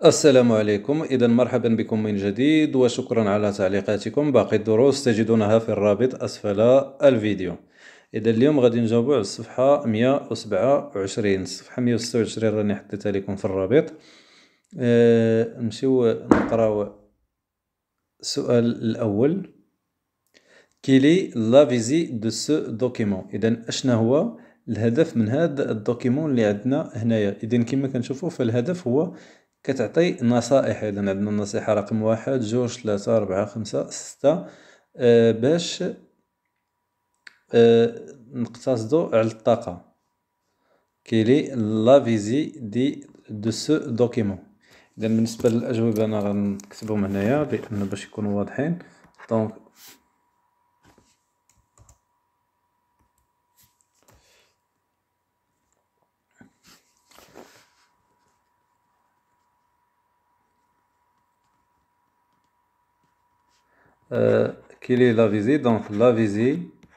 السلام عليكم. إذا مرحبا بكم من جديد وشكرا على تعليقاتكم. باقي الدروس تجدونها في الرابط أسفل الفيديو. إذا اليوم غادي نجاوبو على الصفحة 127. الصفحة 126 راني حطيتها لكم في الرابط. نمشيو نقراو السؤال الأول. كيلي لا فيزي دو سو دوكيمون. إذا أشنا هو الهدف من هذا الدوكيمون اللي عندنا هنايا؟ إذا كما كنشوفو فالهدف هو كتعطي نصائح. إذا عندنا النصيحة رقم 1 2 3 4 5 6 باش نقتصدو على الطاقة. كيلي لا فيزي دو سو دوكيمون. إذا بالنسبة للأجوبة أنا غنكتبهم هنايا لأن باش يكونوا واضحين. دونك quelle est la visée? Donc la visée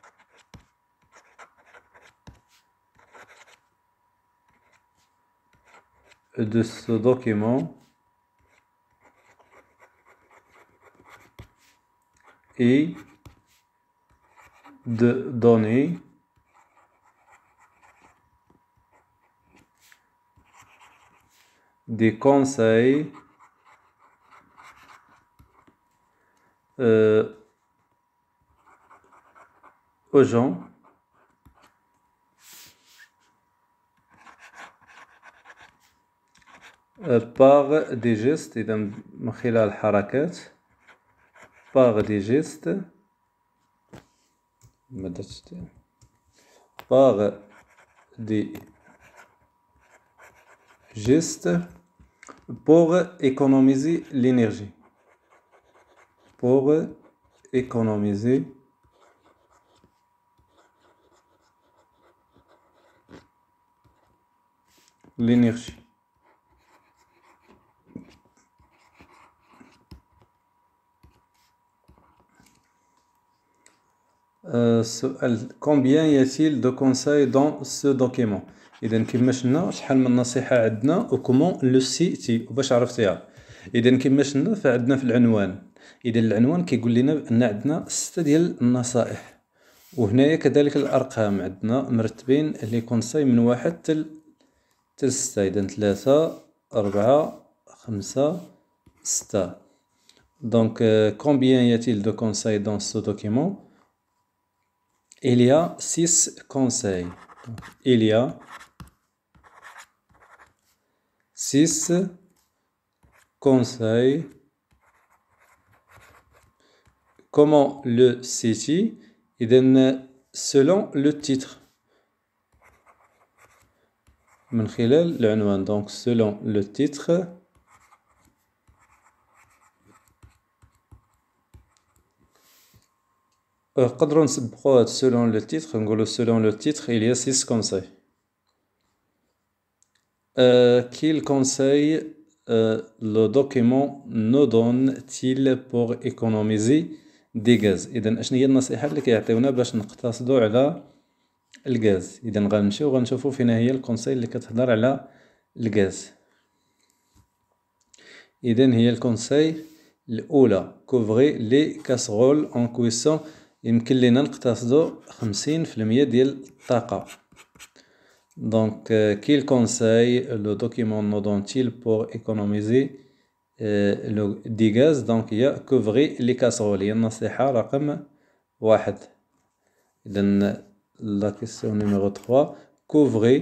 de ce document est de donner des conseils aux gens par des gestes. إذا من خلال حركات par des gestes par des gestes pour économiser l'énergie. Pour économiser l'énergie. Combien y a-t-il de conseils dans ce document? إذا كما شفنا شحال من نصيحة عندنا وكومون لو سيتي وباش عرفتيها. إذا كما شفنا فعندنا في العنوان. إذا العنوان كيقول لنا أن عندنا 6 ديال النصائح، وهنايا كذلك الأرقام عندنا مرتبين لي كونساي من 1 حتى 6. إذا 3 4 5 6. Donc combien y a-t-il de conseils dans ce document? Il y a 6 conseils. Donc, il y a 6 conseils. Comment le sais-tu? Selon le titre. من خلال العنوان. Donc selon le titre. نقدروا نسبقوا selon le titre. نقولوا selon le titre il y a 6 conseils. Quel conseil le document nous donne-t-il pour économiser des gaz؟ إذا أشنو هي النصيحة اللي كيعطيونا باش نقتصدوا على الغاز؟ إذا غنمشيو غنشوفوا فين هي الكونساي اللي كتهضر على الغاز. إذا هي الكونساي الأولى كوفغي لي كاسرول أون كويسون. يمكن لينا نقتصدوا 50% ديال الطاقة. Donc quel conseil le document nous donne-t-il pour économiser des gaz? Donc il y a couvrir les casseroles. هي النصيحة رقم 1. إذا la question numéro 3 couvrir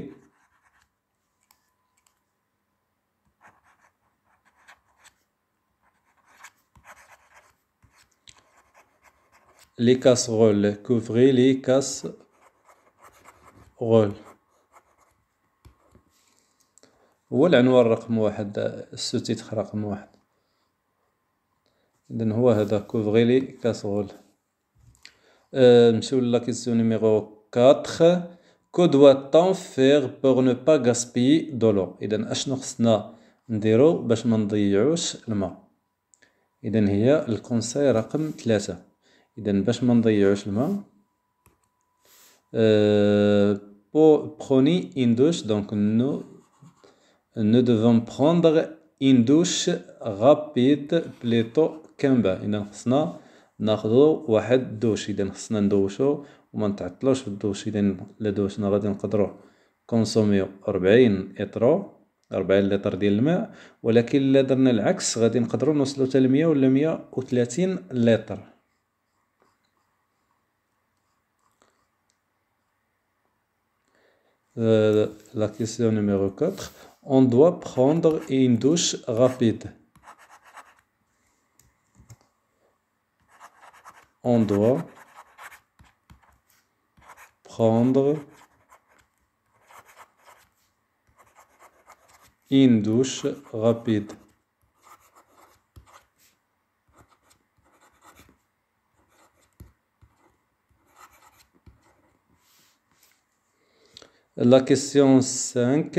les casseroles. Couvrir les casseroles. هو العنوان رقم 1. السوتيتر رقم 1. إذن هو هذا كوفغي لي كاسرول. نمشيو لا كيسيون نيميرو 4. كو دوات-on faire pour ne pas gaspiller de l'eau؟ إذا أشنو خصنا نديرو باش ما نضيعوش الماء؟ إذا هي الكونساي رقم 3. إذا باش ما نضيعوش الماء prenez une douche. Donc nous devons prendre une douche rapide plutôt qu'un bain. إذا خصنا ناخدو واحد دوش. إذا خصنا ندوشو وما نتعطلوش في الدوش. إذا إلا دوشنا غادي نقدرو كونسوميو 40 إطرو، 40 لتر ديال الماء، ولكن إلا درنا العكس غادي نقدرو نوصلو حتى ل100 ولا 130 لتر. La question numéro 4. On doit prendre une douche rapide. On doit prendre une douche rapide. La question 5.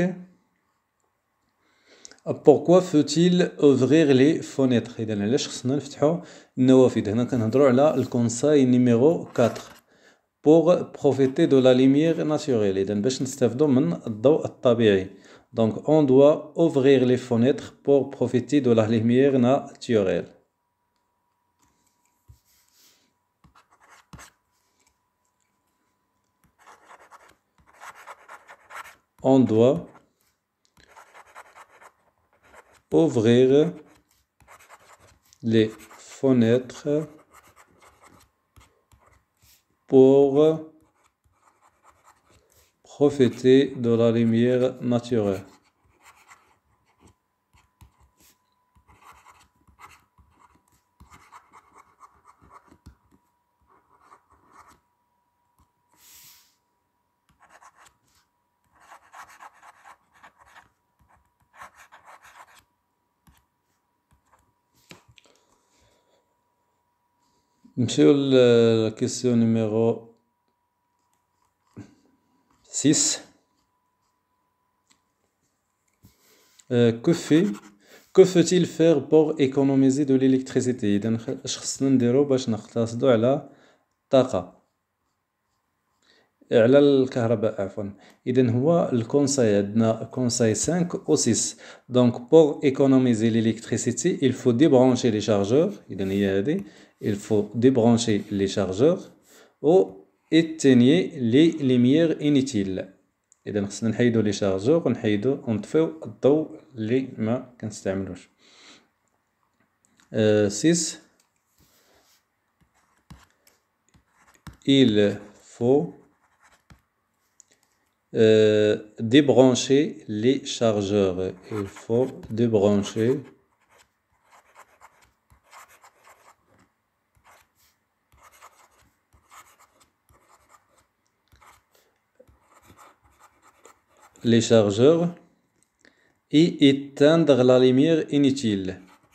Pourquoi faut-il ouvrir les fenêtres؟ إذا علاش خصنا نفتحو النوافذ؟ هنا كنهضرو على الكونساي نيميرو 4. Pour profiter de la lumière naturelle. إذا باش نستافدو من الضوء الطبيعي. Donc on doit ouvrir les fenêtres pour profiter de la lumière naturelle. On doit ouvrir les fenêtres pour profiter de la lumière naturelle. نمشيو la question numéro 6. Que faut-il faire pour économiser de l'électricité؟ إذا اش خصنا نديرو باش نقتصدو على الطاقة، على الكهرباء عفوا. إذا هو الكونساي عندنا كونساي 5 و 6. Donc pour économiser l'électricité il faut débrancher les chargeurs. إذا هي هادي il faut débrancher les chargeurs و éteigner les lumières inutiles. إذا خصنا نحيدو لي شارجور ونطفيو الضوء اللي ما كنستعملوش. 6. Il faut débrancher les chargeurs. Il faut débrancher les chargeurs et éteindre la lumière inutile.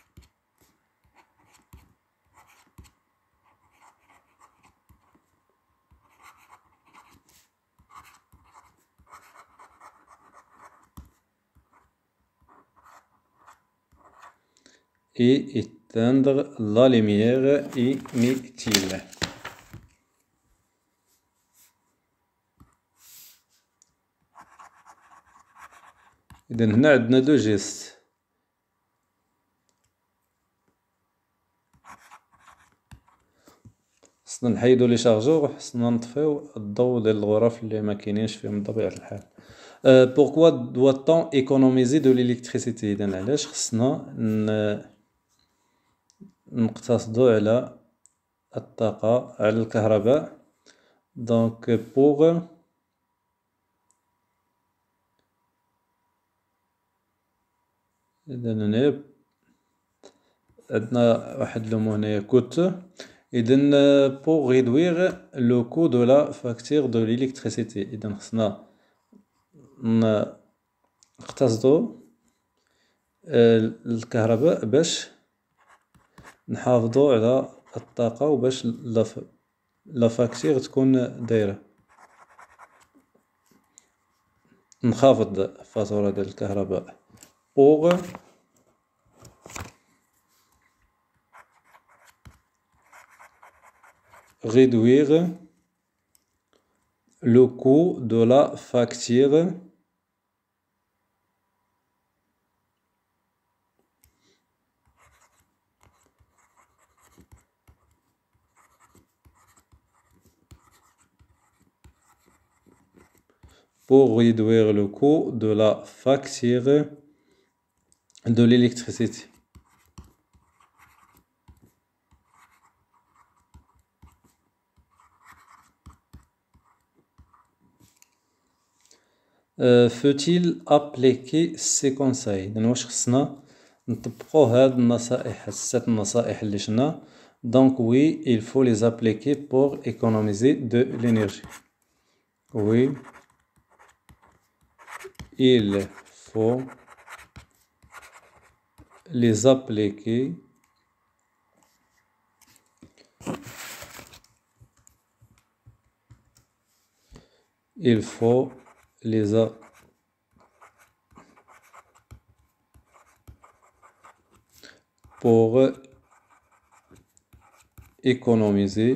Et éteindre la lumière inutile. إذا هنا عندنا دو جيست. خصنا نحيدو لي شارجور وخصنا نطفيو الضوء ديال الغرف اللي ما كاينينش فيهم بطبيعة الحال. Pourquoi doit-on économiser de l'électricité؟ إذا علاش خصنا نقتصدو على الطاقة، على الكهرباء. Donc pour إذا هنا عندنا واحد لو مو هنايا coûte. إذا pour réduire le coût de la facture de l'électricité. إذا خصنا نقتصدو الكهرباء باش نحافظو على الطاقة وباش لا فاكتور تكون دايرة، نخافض الفاتورة ديال الكهرباء. pour réduire le coût de la facture pour réduire le coût de la facture de l'électricité. Faut-il appliquer ces conseils؟ إذن واش خصنا نطبقو هاد النصائح الست النصائح اللي شفنا. Donc oui, il faut les appliquer pour économiser de l'énergie. Oui, il faut les appliquer il faut les pour économiser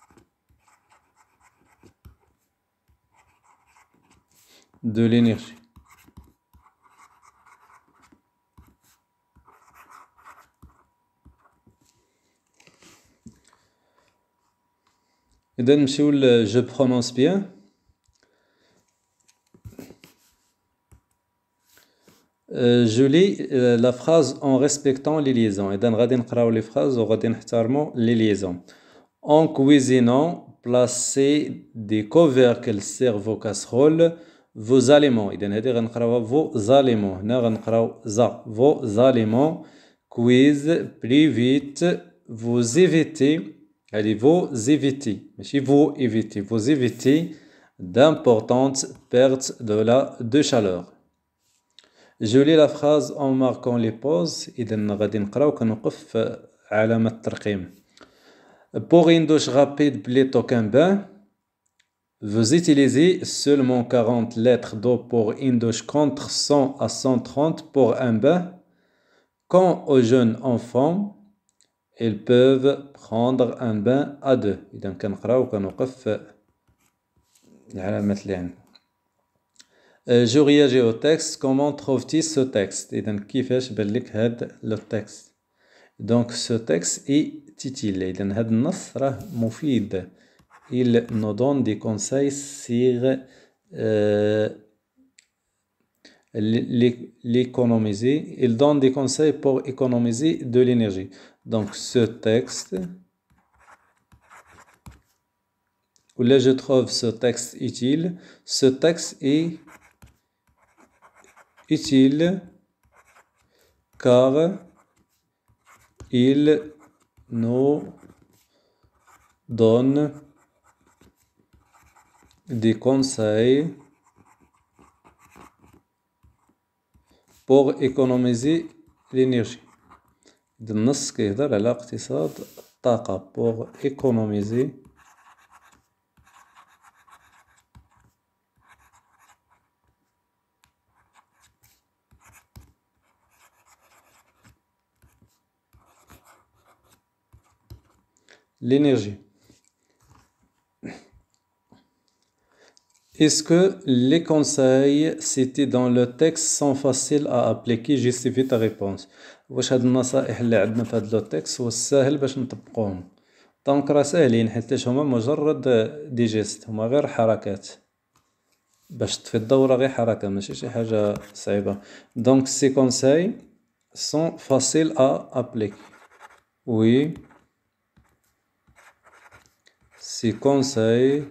de l'énergie. إذا نمشيو je prononce bien. Je lis la phrase en respectant les liaisons. إذا غادي نقراو les phrases وغادي نحترمو les liaisons. En cuisinant, placez des couvercles sur vos casseroles, vos aliments. إذا هادي غنقراوها vos aliments. هنا غنقراو za vos aliments. Cuise plus vite. Vous évitez. هادي vous évitez. ماشي vous évitez. Vous évitez d'importantes pertes de chaleur. Je lis la phrase en marquant les pauses. إذا غادي نقراو كنوقف علامة الترقيم. Pour une douche rapide plutôt qu'un bain, vous utilisez seulement 40 litres d'eau pour une douche contre 100 à 130 pour un bain. Quant aux jeunes enfants, ils peuvent prendre un bain à deux. إذا كنقراو كنوقف العلامات اللي عندنا. Je réagis au texte. Comment trouves-tu ce texte? إذا كيفاش بان لك هاد لو texte? Donc ce texte est utile. إذا هاد النص راه مفيد. Il nous donne des conseils sur l'économiser. Il donne des conseils pour économiser de l'énergie. Donc ce texte, ou là je trouve ce texte utile. Ce texte est utile car il nous donne des conseils pour économiser l'énergie. النص كيهضر على اقتصاد الطاقة pour économiser l'énergie. Est-ce que les conseils cités dans le texte sont faciles à appliquer? Justifie ta réponse. واش هاد النصائح اللي عندنا في هاد لو تكست هو الساهل باش نطبقوهم؟ دونك راه ساهلين حيتاش هما مجرد دي جيست، هما غير حركات باش تطفي الدورة، غير حركة ماشي شي حاجة صعيبة. دونك سي كونساي سون فاسيل ا ابليكي. وي سي كونساي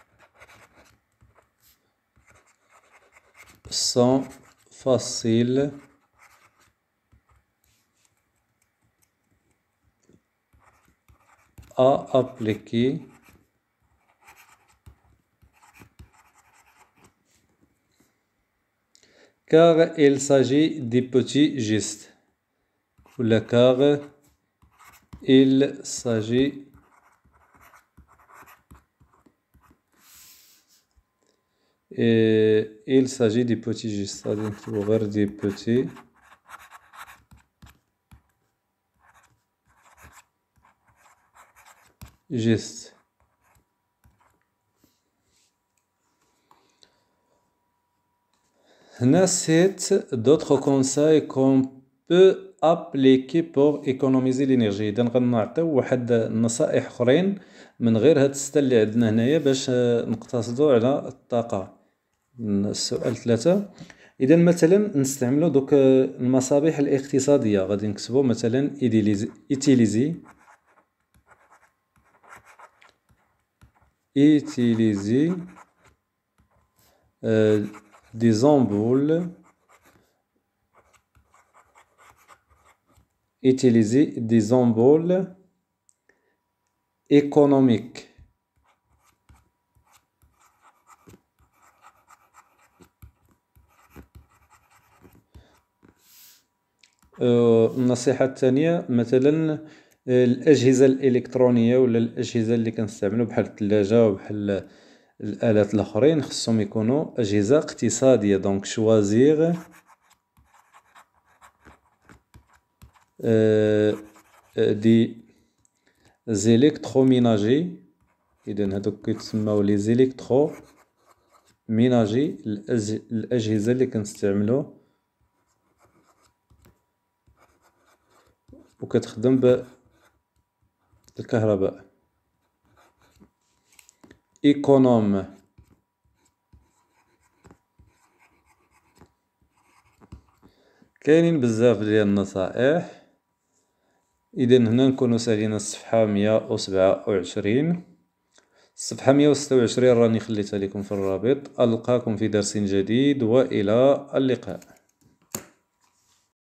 sont faciles à appliquer car il s'agit des petits gestes. Ou le car il s'agit des petits gestes. C'est-à-dire des petits gestes. هنا c'est d'autres conseils qu'on peut appliquer pour économiser l'énergie. إذا غنعطيو واحد النصائح أخرين من غير هاد الستة اللي عندنا هنايا باش نقتصدو على الطاقة. السؤال 3. إذا مثلا نستعملو دوك المصابيح الاقتصادية، غادي نكتبو مثلا utiliser des ampoules économiques. النصيحة الثانية مثلا الأجهزة الإلكترونية ولا الأجهزة اللي كنستعملو بحال الثلاجة وبحال الآلات الآخرين خصهم يكونوا أجهزة اقتصادية. دونك شوازيغ دي زيليكتروميناجي. إذن هادوك كيتسماو لي زيليكتروميناجي، الأجهزة اللي كنستعملو وكتخدم بالكهرباء. إيكونوم. كاينين بزاف ديال النصائح. إذا هنا نكونو سالينا الصفحة 127. الصفحة 126 راني خليتها لكم في الرابط. ألقاكم في درس جديد وإلى اللقاء.